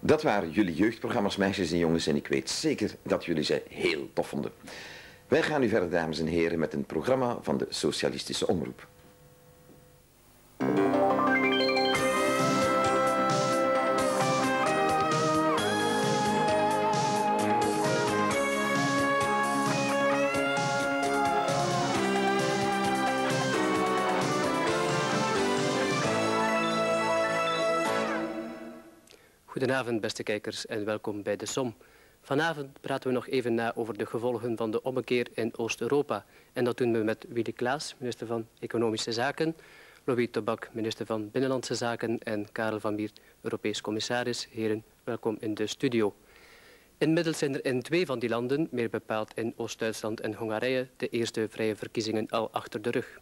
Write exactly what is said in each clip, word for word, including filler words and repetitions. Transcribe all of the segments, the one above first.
Dat waren jullie jeugdprogramma's, meisjes en jongens, en ik weet zeker dat jullie ze heel tof vonden. Wij gaan nu verder, dames en heren, met een programma van de Socialistische Omroep. Goedenavond, beste kijkers, en welkom bij De Som. Vanavond praten we nog even na over de gevolgen van de ommekeer in Oost-Europa. En dat doen we met Willy Klaas, minister van Economische Zaken, Louis Tobak, minister van Binnenlandse Zaken, en Karel van Miert, Europees commissaris. Heren, welkom in de studio. Inmiddels zijn er in twee van die landen, meer bepaald in Oost-Duitsland en Hongarije, de eerste vrije verkiezingen al achter de rug.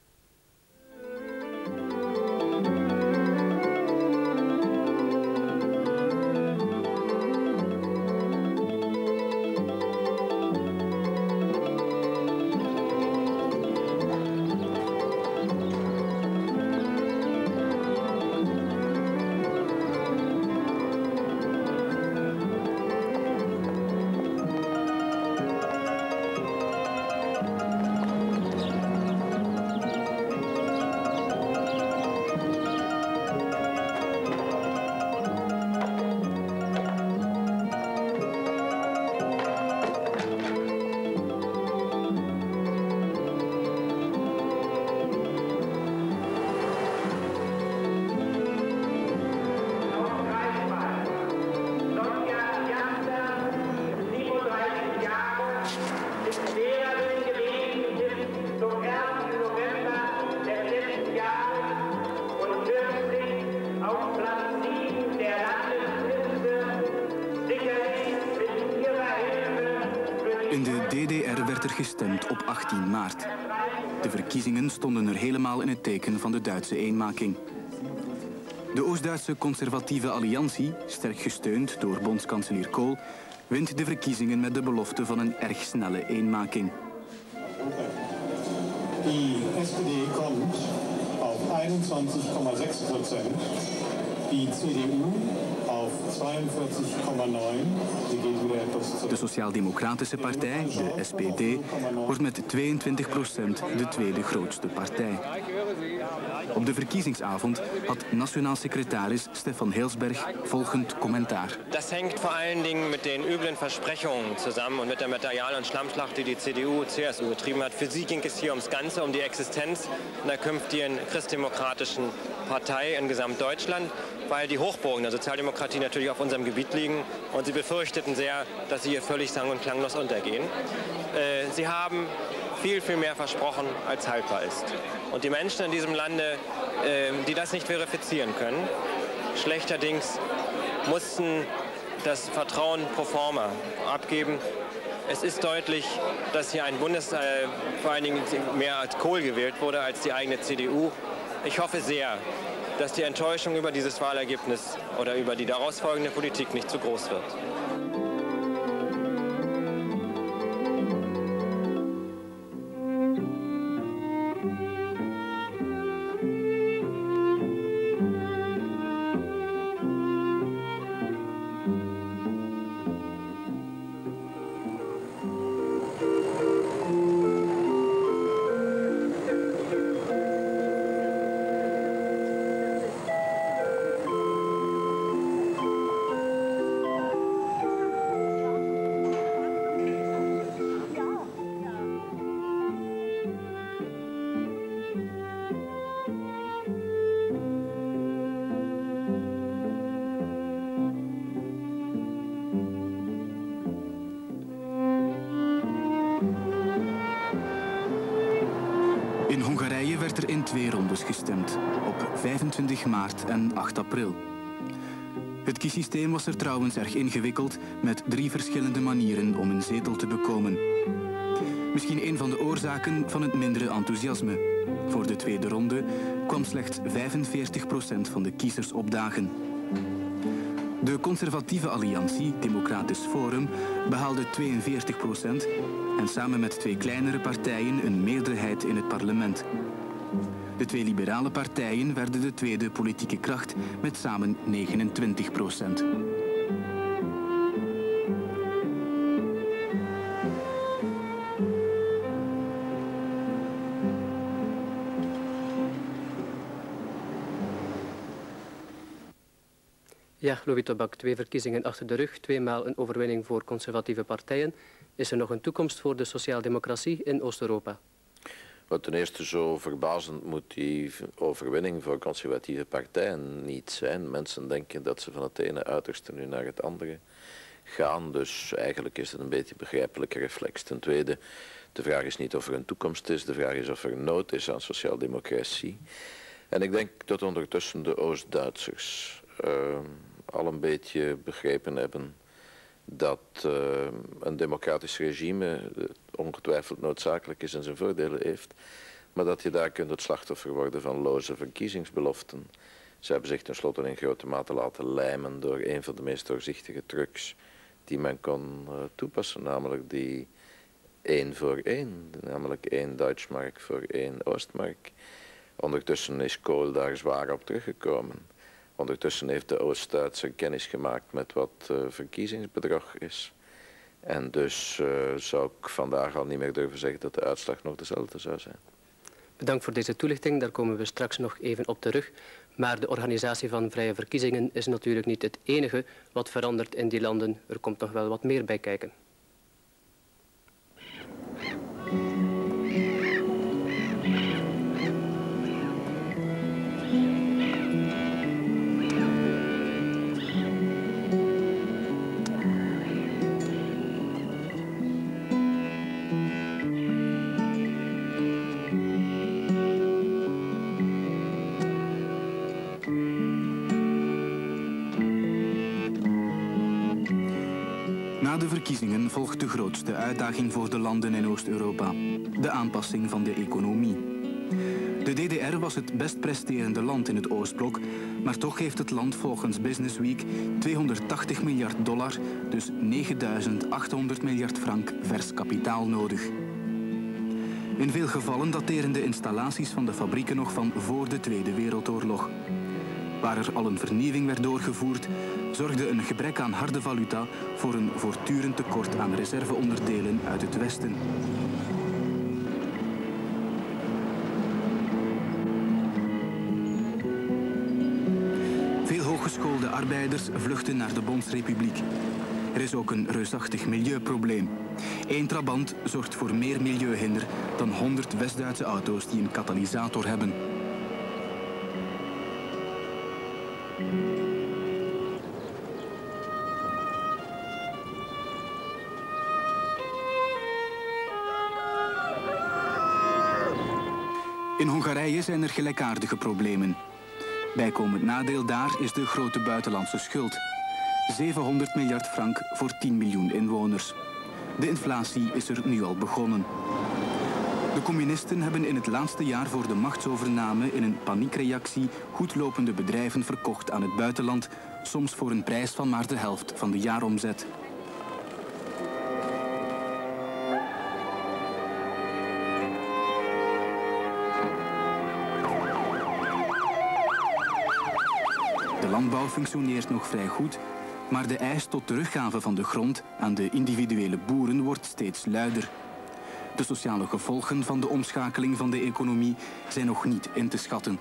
In de D D R werd er gestemd op achttien maart. De verkiezingen stonden er helemaal in het teken van de Duitse eenmaking. De Oost-Duitse conservatieve alliantie, sterk gesteund door bondskanselier Kohl, wint de verkiezingen met de belofte van een erg snelle eenmaking. Die S P D komt op eenentwintig komma zes procent, die C D U op tweeënveertig komma negen. De Sociaal-Democratische Partij, de S P D, wordt met tweeëntwintig procent de tweede grootste partij. Op de verkiezingsavond had nationaal secretaris Stefan Heelsberg volgend commentaar. Das hängt vor allen Dingen mit den üblen Versprechungen zusammen und mit der Material- und Schlammschlacht, die die C D U und C S U getrieben hat. Für sie ging es hier ums Ganze, um die Existenz einer künftigen christdemokratischen Partei in Gesamtdeutschland, weil die Hochburgen der Sozialdemokratie natürlich auf unserem Gebiet liegen und sie befürchteten sehr, dass sie hier völlig sang- und klanglos untergehen. Äh, sie haben viel, viel mehr versprochen, als haltbar ist. Und die Menschen in diesem Lande, äh, die das nicht verifizieren können, schlechterdings mussten das Vertrauen pro forma abgeben. Es ist deutlich, dass hier ein Bundes, äh, vor allen Dingen mehr als Kohl gewählt wurde, als die eigene C D U. Ich hoffe sehr, dass die Enttäuschung über dieses Wahlergebnis oder über die daraus folgende Politik nicht zu groß wird. In Hongarije werd er in twee rondes gestemd, op vijfentwintig maart en acht april. Het kiesysteem was er trouwens erg ingewikkeld, met drie verschillende manieren om een zetel te bekomen. Misschien een van de oorzaken van het mindere enthousiasme. Voor de tweede ronde kwam slechts vijfenveertig procent van de kiezers opdagen. De conservatieve alliantie, Democratisch Forum, behaalde tweeënveertig procent en samen met twee kleinere partijen een meerderheid in het parlement. De twee liberale partijen werden de tweede politieke kracht met samen negenentwintig procent. Ja, Louis Tobak, twee verkiezingen achter de rug, tweemaal een overwinning voor conservatieve partijen. Is er nog een toekomst voor de sociaaldemocratie in Oost-Europa? Maar ten eerste, zo verbazend moet die overwinning voor conservatieve partijen niet zijn. Mensen denken dat ze van het ene uiterste nu naar het andere gaan. Dus eigenlijk is het een beetje een begrijpelijke reflex. Ten tweede, de vraag is niet of er een toekomst is. De vraag is of er nood is aan sociaaldemocratie. En ik denk dat ondertussen de Oost-Duitsers uh, al een beetje begrepen hebben dat uh, een democratisch regime ongetwijfeld noodzakelijk is en zijn voordelen heeft, maar dat je daar kunt het slachtoffer worden van loze verkiezingsbeloften. Ze hebben zich tenslotte in grote mate laten lijmen door een van de meest doorzichtige trucs die men kon uh, toepassen, namelijk die één voor één, namelijk één Deutschmark voor één Oostmark. Ondertussen is Kohl daar zwaar op teruggekomen. Ondertussen heeft de Oost-Duitser kennis gemaakt met wat uh, verkiezingsbedrog is. En dus uh, zou ik vandaag al niet meer durven zeggen dat de uitslag nog dezelfde zou zijn. Bedankt voor deze toelichting, daar komen we straks nog even op terug. Maar de organisatie van vrije verkiezingen is natuurlijk niet het enige wat verandert in die landen. Er komt nog wel wat meer bij kijken. Na de verkiezingen volgt de grootste uitdaging voor de landen in Oost-Europa: de aanpassing van de economie. De D D R was het best presterende land in het Oostblok, maar toch heeft het land volgens Business Week tweehonderdtachtig miljard dollar, dus negenduizend achthonderd miljard frank vers kapitaal nodig. In veel gevallen dateren de installaties van de fabrieken nog van voor de Tweede Wereldoorlog. Waar er al een vernieuwing werd doorgevoerd, zorgde een gebrek aan harde valuta voor een voortdurend tekort aan reserveonderdelen uit het Westen. Veel hooggeschoolde arbeiders vluchten naar de Bondsrepubliek. Er is ook een reusachtig milieuprobleem. Eén trabant zorgt voor meer milieuhinder dan honderd West-Duitse auto's die een katalysator hebben. In Hongarije zijn er gelijkaardige problemen. Bijkomend nadeel daar is de grote buitenlandse schuld. zevenhonderd miljard frank voor tien miljoen inwoners. De inflatie is er nu al begonnen. De communisten hebben in het laatste jaar voor de machtsovername in een paniekreactie goedlopende bedrijven verkocht aan het buitenland, soms voor een prijs van maar de helft van de jaaromzet. De landbouw functioneert nog vrij goed, maar de eis tot teruggave van de grond aan de individuele boeren wordt steeds luider. De sociale gevolgen van de omschakeling van de economie zijn nog niet in te schatten.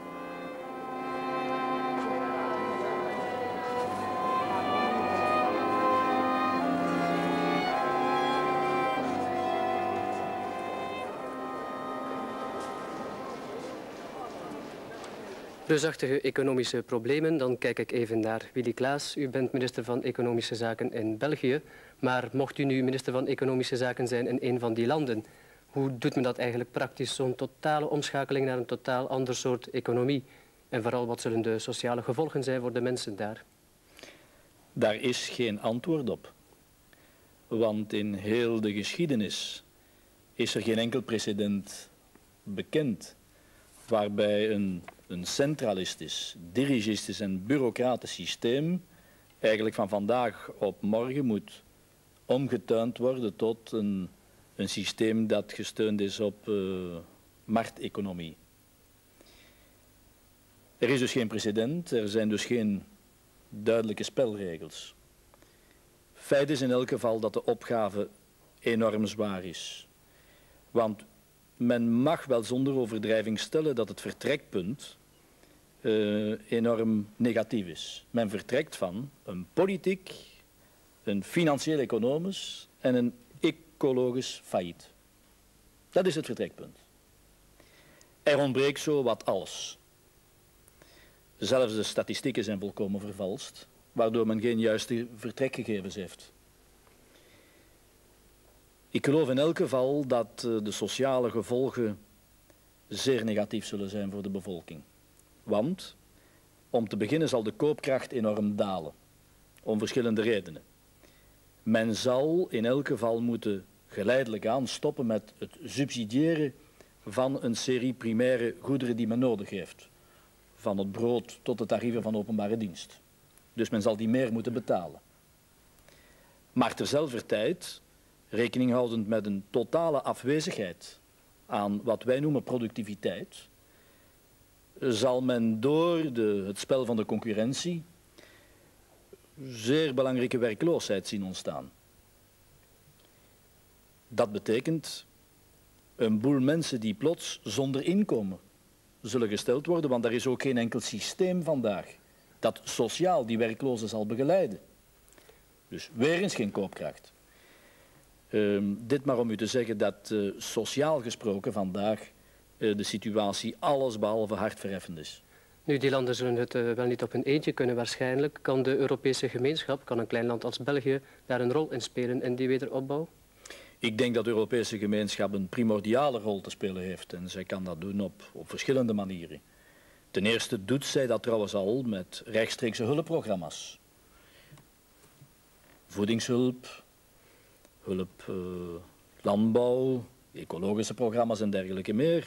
Reusachtige economische problemen, dan kijk ik even naar Willy Klaas. U bent minister van Economische Zaken in België, maar mocht u nu minister van Economische Zaken zijn in een van die landen, hoe doet men dat eigenlijk praktisch, zo'n totale omschakeling naar een totaal ander soort economie? En vooral, wat zullen de sociale gevolgen zijn voor de mensen daar? Daar is geen antwoord op. Want in heel de geschiedenis is er geen enkel precedent bekend waarbij een, een centralistisch, dirigistisch en bureaucratisch systeem eigenlijk van vandaag op morgen moet omgetuind worden tot een, een systeem dat gesteund is op uh, markteconomie. Er is dus geen precedent, er zijn dus geen duidelijke spelregels. Feit is in elk geval dat de opgave enorm zwaar is. Want men mag wel zonder overdrijving stellen dat het vertrekpunt uh, enorm negatief is. Men vertrekt van een politiek, een financieel-economisch en een ecologisch failliet. Dat is het vertrekpunt. Er ontbreekt zo wat alles. Zelfs de statistieken zijn volkomen vervalst, waardoor men geen juiste vertrekgegevens heeft. Ik geloof in elk geval dat de sociale gevolgen zeer negatief zullen zijn voor de bevolking. Want, om te beginnen zal de koopkracht enorm dalen, om verschillende redenen. Men zal in elk geval moeten geleidelijk aan stoppen met het subsidiëren van een serie primaire goederen die men nodig heeft. Van het brood tot de tarieven van openbare dienst. Dus men zal die meer moeten betalen. Maar terzelfde tijd, rekening houdend met een totale afwezigheid aan wat wij noemen productiviteit, zal men door de, het spel van de concurrentie zeer belangrijke werkloosheid zien ontstaan. Dat betekent een boel mensen die plots zonder inkomen zullen gesteld worden, want er is ook geen enkel systeem vandaag dat sociaal die werklozen zal begeleiden. Dus weer eens geen koopkracht. Uh, dit maar om u te zeggen dat uh, sociaal gesproken vandaag uh, de situatie allesbehalve hartverheffend is. Nu, die landen zullen het uh, wel niet op hun eentje kunnen waarschijnlijk. Kan de Europese gemeenschap, kan een klein land als België daar een rol in spelen in die wederopbouw? Ik denk dat de Europese gemeenschap een primordiale rol te spelen heeft en zij kan dat doen op, op verschillende manieren. Ten eerste doet zij dat trouwens al met rechtstreekse hulpprogramma's. Voedingshulp, hulp uh, landbouw, ecologische programma's en dergelijke meer.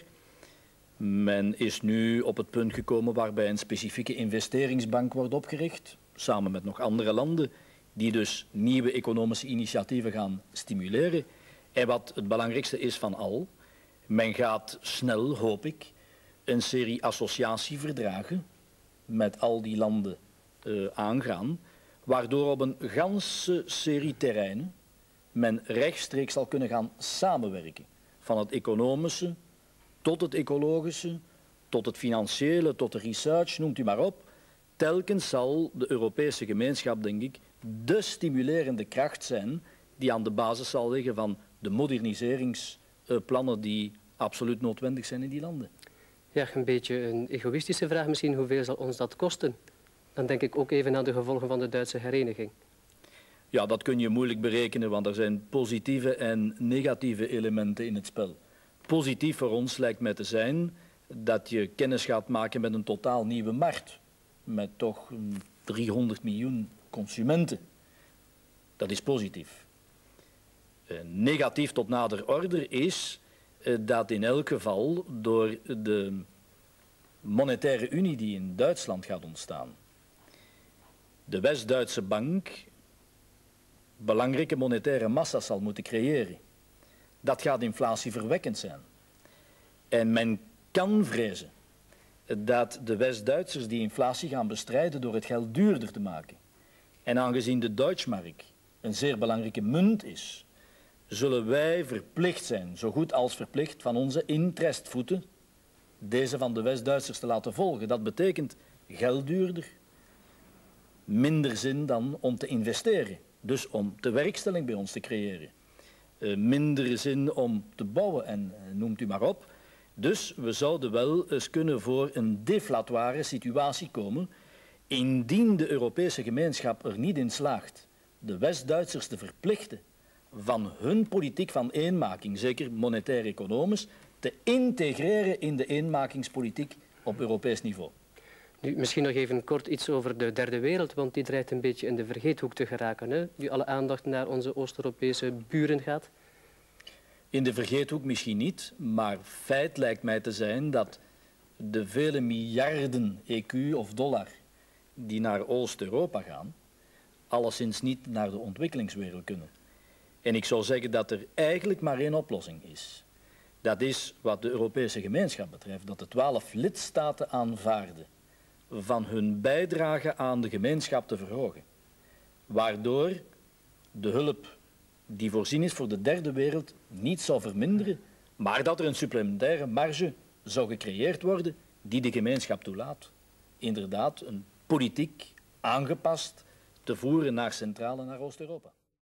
Men is nu op het punt gekomen waarbij een specifieke investeringsbank wordt opgericht, samen met nog andere landen, die dus nieuwe economische initiatieven gaan stimuleren. En wat het belangrijkste is van al, men gaat snel, hoop ik, een serie associatieverdragen met al die landen uh, aangaan, waardoor op een ganse serie terreinen men rechtstreeks zal kunnen gaan samenwerken. Van het economische tot het ecologische, tot het financiële, tot de research, noemt u maar op. Telkens zal de Europese gemeenschap, denk ik, de stimulerende kracht zijn die aan de basis zal liggen van de moderniseringsplannen die absoluut noodwendig zijn in die landen. Ja, een beetje een egoïstische vraag misschien. Hoeveel zal ons dat kosten? Dan denk ik ook even aan de gevolgen van de Duitse hereniging. Ja, dat kun je moeilijk berekenen, want er zijn positieve en negatieve elementen in het spel. Positief voor ons lijkt mij te zijn dat je kennis gaat maken met een totaal nieuwe markt. Met toch driehonderd miljoen consumenten. Dat is positief. Uh, negatief tot nader order is uh, dat in elk geval door de monetaire unie die in Duitsland gaat ontstaan, de West-Duitse bank belangrijke monetaire massa zal moeten creëren. Dat gaat inflatieverwekkend zijn. En men kan vrezen dat de West-Duitsers die inflatie gaan bestrijden door het geld duurder te maken. En aangezien de Deutschmark een zeer belangrijke munt is, zullen wij verplicht zijn, zo goed als verplicht, van onze interestvoeten deze van de West-Duitsers te laten volgen. Dat betekent geld duurder, minder zin dan om te investeren. Dus om tewerkstelling bij ons te creëren. Uh, minder zin om te bouwen en uh, noemt u maar op. Dus we zouden wel eens kunnen voor een deflatoire situatie komen indien de Europese gemeenschap er niet in slaagt de West-Duitsers te verplichten van hun politiek van eenmaking, zeker monetair-economisch, te integreren in de eenmakingspolitiek op Europees niveau. Nu, misschien nog even kort iets over de derde wereld, want die dreigt een beetje in de vergeethoek te geraken, hè? Nu alle aandacht naar onze Oost-Europese buren gaat. In de vergeethoek misschien niet, maar feit lijkt mij te zijn dat de vele miljarden E Q of dollar die naar Oost-Europa gaan, alleszins niet naar de ontwikkelingswereld kunnen. En ik zou zeggen dat er eigenlijk maar één oplossing is. Dat is wat de Europese gemeenschap betreft, dat de twaalf lidstaten aanvaarden van hun bijdrage aan de gemeenschap te verhogen. Waardoor de hulp die voorzien is voor de derde wereld niet zou verminderen, maar dat er een supplementaire marge zou gecreëerd worden die de gemeenschap toelaat. inderdaad een politiek aangepast te voeren naar Centraal- en naar Oost-Europa.